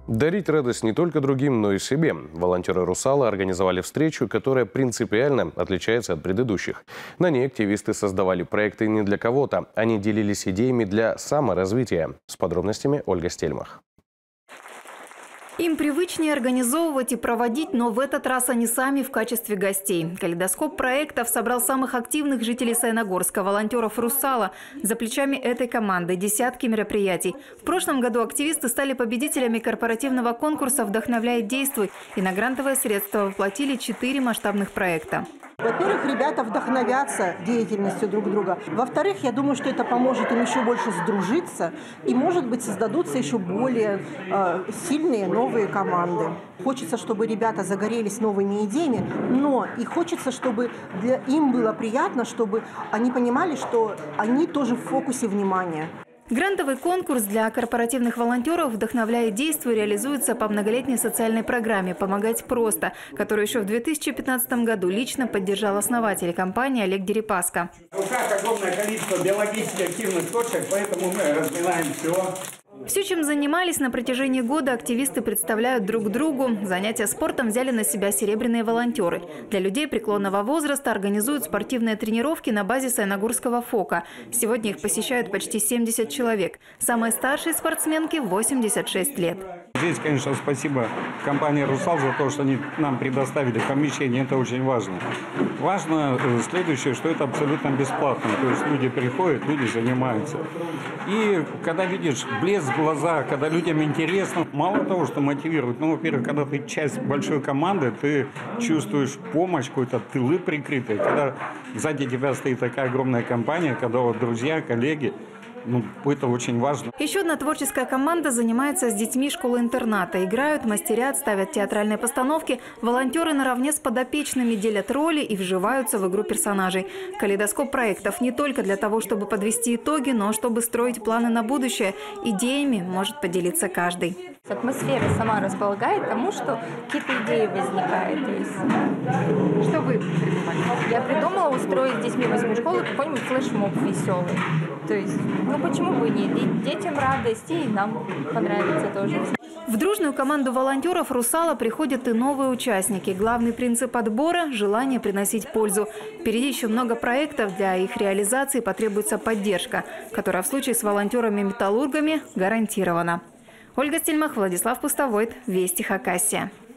Дарить радость не только другим, но и себе. Волонтеры «Русала» организовали встречу, которая принципиально отличается от предыдущих. На ней активисты создавали проекты не для кого-то. Они делились идеями для саморазвития. С подробностями Ольга Стельмах. Им привычнее организовывать и проводить, но в этот раз они сами в качестве гостей. Калейдоскоп проектов собрал самых активных жителей Саяногорска, волонтеров «Русала». За плечами этой команды десятки мероприятий. В прошлом году активисты стали победителями корпоративного конкурса «Вдохновляй, действуй» и на грантовые средства воплотили 4 масштабных проекта. Во-первых, ребята вдохновятся деятельностью друг друга. Во-вторых, я думаю, что это поможет им еще больше сдружиться и, может быть, создадутся еще более сильные новые команды. Хочется, чтобы ребята загорелись новыми идеями, но и хочется, чтобы им было приятно, чтобы они понимали, что они тоже в фокусе внимания. Грантовый конкурс для корпоративных волонтеров «Вдохновляй, действуй» реализуется по многолетней социальной программе «Помогать просто», которую еще в 2015 году лично поддержал основатель компании Олег Дерипаска. В руках огромное количество биологически активных точек, поэтому мы разминаем все. Все, чем занимались на протяжении года, активисты представляют друг другу. Занятия спортом взяли на себя серебряные волонтеры. Для людей преклонного возраста организуют спортивные тренировки на базе Саяногорского ФОКа. Сегодня их посещают почти 70 человек. Самой старшей спортсменке 86 лет. Здесь, конечно, спасибо компании «Русал» за то, что они нам предоставили помещение. Это очень важно. Важно следующее, что это абсолютно бесплатно. То есть люди приходят, люди занимаются. И когда видишь блеск в глаза, когда людям интересно, мало того, что мотивирует, ну, во-первых, когда ты часть большой команды, ты чувствуешь помощь какой-то, тылы прикрытые. Когда сзади тебя стоит такая огромная компания, когда вот друзья, коллеги, ну, это очень важно. Еще одна творческая команда занимается с детьми школы-интерната. Играют, мастерят, ставят театральные постановки. Волонтеры наравне с подопечными делят роли и вживаются в игру персонажей. Калейдоскоп проектов не только для того, чтобы подвести итоги, но чтобы строить планы на будущее. Идеями может поделиться каждый. Атмосфера сама располагает тому, что какие-то идеи возникают. То есть, что вы придумали? Я придумала устроить с детьми 8 школы какой-нибудь флешмоб веселый. То есть, ну почему бы не? Детям радость, и нам понравится тоже. В дружную команду волонтеров «Русала» приходят и новые участники. Главный принцип отбора – желание приносить пользу. Впереди еще много проектов. Для их реализации потребуется поддержка, которая в случае с волонтерами-металлургами гарантирована. Ольга Стельмах, Владислав Пустовойт. Вести Хакасия.